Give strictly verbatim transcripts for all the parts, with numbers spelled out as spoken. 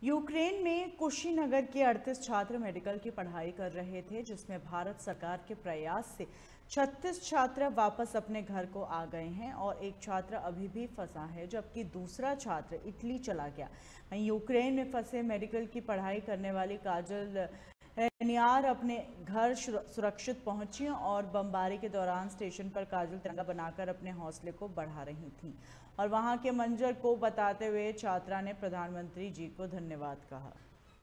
Ukraine में कुशीनगर के अड़तीस छात्र मेडिकल की पढ़ाई कर रहे थे, जिसमें भारत सरकार के प्रयास से छत्तीस छात्र वापस अपने घर को आ गए हैं और एक छात्र अभी भी फंसा है, जबकि दूसरा छात्र इटली चला गया। वहीं यूक्रेन में फंसे मेडिकल की पढ़ाई करने वाली काजल नियार अपने घर सुरक्षित पहुंची और बमबारी के दौरान स्टेशन पर काजल तिरंगा बनाकर अपने हौसले को बढ़ा रही थीं और वहां के मंजर को बताते हुए छात्रा ने प्रधानमंत्री जी को धन्यवाद कहा।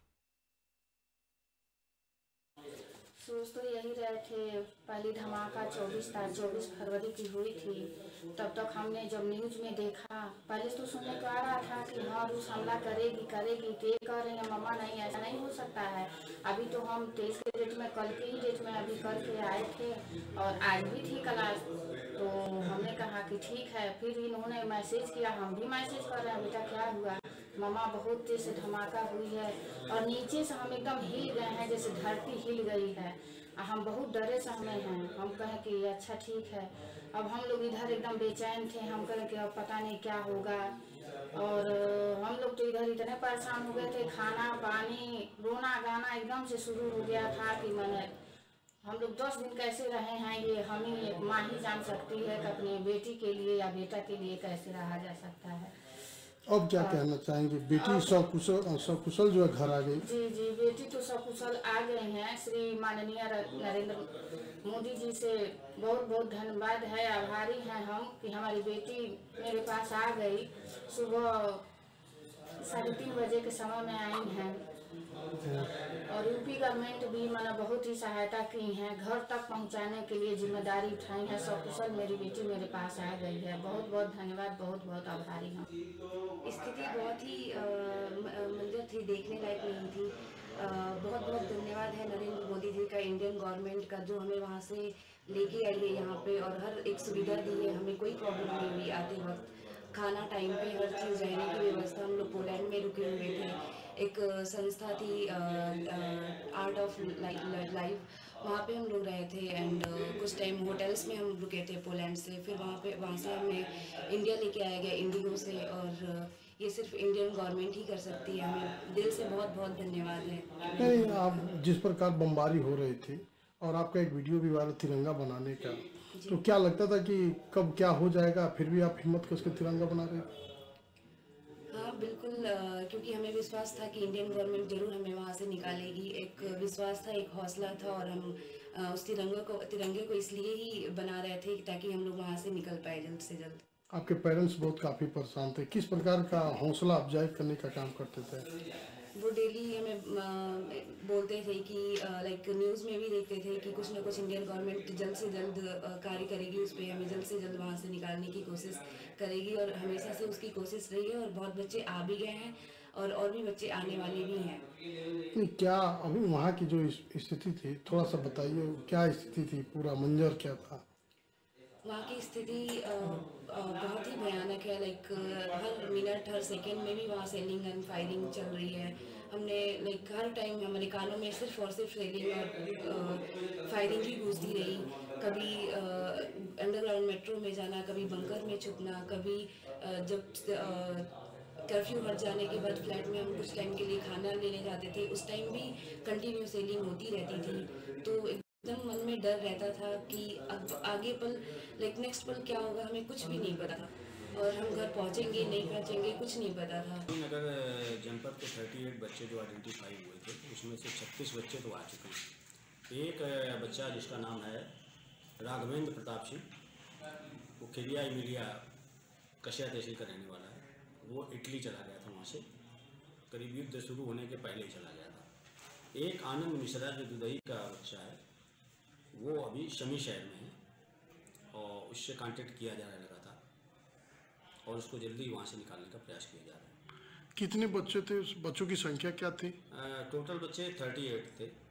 सोच तो यही रहे थे, पहली धमाका चौबीस तारीख चौबीस फरवरी की हुई थी। तब तक हमने जब न्यूज में देखा, पहले तो सुनने को आ रहा था कि हाँ रूस हमला करेगी करेगी तो कह रहे हैं मम्मा नहीं ऐसा नहीं हो सकता है। अभी तो हम तेईस के डेट में कल के ही डेट में अभी करके आए थे और आज भी थी क्लास, तो हमने कहा कि ठीक है। फिर इन्होंने मैसेज किया, हम भी मैसेज कर रहे हैं बेटा क्या हुआ, मम्मा बहुत तेज से धमाका हुई है और नीचे से हम एकदम हिल गए हैं जैसे धरती हिल गई है। हम बहुत डरे सहमे हैं। हम कहें कि अच्छा ठीक है। अब हम लोग इधर एकदम बेचैन थे, हम कहें कि अब पता नहीं क्या होगा। और हम लोग तो इधर इतने परेशान हो गए थे, खाना पानी रोना गाना एकदम से शुरू हो गया था कि मैंने हम लोग दस दिन कैसे रहे हैं ये हम ही माँ ही जान सकती है कि अपनी बेटी के लिए या बेटा के लिए कैसे रहा जा सकता है। अब क्या कहना चाहेंगे? बेटी सकुशल सकुशल जो है घर आ गई। जी जी बेटी तो सकुशल आ गए हैं। श्री माननीय नरेंद्र मोदी जी से बहुत बहुत धन्यवाद है, आभारी हैं हम कि हमारी बेटी मेरे पास आ गई। सुबह साढ़े तीन बजे के समय में आई हैं और यूपी गवर्नमेंट भी मैंने बहुत ही सहायता की है, घर तक पहुंचाने के लिए जिम्मेदारी उठाई है। सकुशल मेरी बेटी मेरे पास आ गई है। बहुत बहुत धन्यवाद, बहुत बहुत आभारी हूँ। स्थिति बहुत ही मंजर थी, देखने लायक नहीं थी। आ, बहुत बहुत धन्यवाद है नरेंद्र मोदी जी का, इंडियन गवर्नमेंट का, जो हमें वहाँ से लेके आई है यहाँ पे और हर एक सुविधा दी है। हमें कोई प्रॉब्लम नहीं हुई आते वक्त, खाना टाइम पे, हर चीज़, रहने की व्यवस्था। हम लोग पोलैंड में रुके हुए थे, एक संस्था थी आर्ट ऑफ लाइफ, वहाँ पे हम लोग रहे थे एंड uh, कुछ टाइम होटल्स में हम रुके थे पोलैंड से। फिर वहाँ पे वहाँ से हमें इंडिया लेके आया गया इंडिगो से और uh, ये सिर्फ इंडियन गवर्नमेंट ही कर सकती है। हमें दिल से बहुत बहुत धन्यवाद है। नहीं, आप जिस प्रकार बमबारी हो रही थी और आपका एक वीडियो भी वायरल तिरंगा बनाने का, तो क्या लगता था कि कब क्या हो जाएगा, फिर भी आप हिम्मत करके तिरंगा बना रहे थे? हाँ बिल्कुल, क्योंकि हमें विश्वास था कि इंडियन गवर्नमेंट जरूर हमें वहाँ से निकालेगी। एक विश्वास था, एक हौसला था और हम उस तिरंगे को तिरंगे को इसलिए ही बना रहे थे ताकि हम लोग वहाँ से निकल पाए जल्द से जल्द। आपके पेरेंट्स बहुत काफ़ी परेशान थे, किस प्रकार का हौसला अफजाई करने का काम करते थे? वो डेली हमें बोलते थे कि लाइक न्यूज़ में भी देखते थे कि कुछ ना कुछ इंडियन गवर्नमेंट जल्द से जल्द कार्य करेगी उस पर, हमें जल्द से जल्द वहाँ से निकालने की कोशिश करेगी और हमेशा से उसकी कोशिश रही है और बहुत बच्चे आ भी गए हैं और और भी बच्चे आने वाले भी हैं। नहीं, क्या अभी वहाँ की जो स्थिति थी थोड़ा सा बताइए, क्या स्थिति थी, पूरा मंजर क्या था? वहाँ की स्थिति बहुत ही भयानक है। लाइक हर मिनट हर सेकंड में भी वहाँ सेलिंग एंड फायरिंग चल रही है। हमने लाइक हर टाइम हमारे कानों में सिर्फ और सिर्फ सेलिंग और फायरिंग ही गूंजती रही। कभी अंडरग्राउंड मेट्रो में जाना, कभी बंकर में छुपना, कभी जब कर्फ्यू हट जाने के बाद फ्लैट में हम कुछ टाइम के लिए खाना लेने जाते थे, उस टाइम भी कंटिन्यू सेलिंग होती रहती थी। तो एकदम मन में डर रहता था कि अब आगे पल लाइक नेक्स्ट पल क्या होगा, हमें कुछ भी नहीं पता था और हम घर पहुंचेंगे नहीं पहुंचेंगे कुछ नहीं पता था। अगर जनपद के अड़तीस बच्चे जो आइडेंटिफाई हुए थे उसमें से छत्तीस बच्चे तो आ चुके हैं। एक बच्चा जिसका नाम है राघवेंद्र प्रताप सिंह, वो खिरिया इमिलिया कशिया तहसील का रहने वाला है। वो इटली चला गया था, वहाँ से करीब युद्ध शुरू होने के पहले ही चला गया था। एक आनंद मिश्रा जो दुदई का बच्चा है, वो अभी शमी शहर में है और उससे कांटेक्ट किया जा रहा था और उसको जल्दी वहाँ से निकालने का प्रयास किया जा रहा है। कितने बच्चे थे? उस बच्चों की संख्या क्या थी? टोटल बच्चे अड़तीस थे।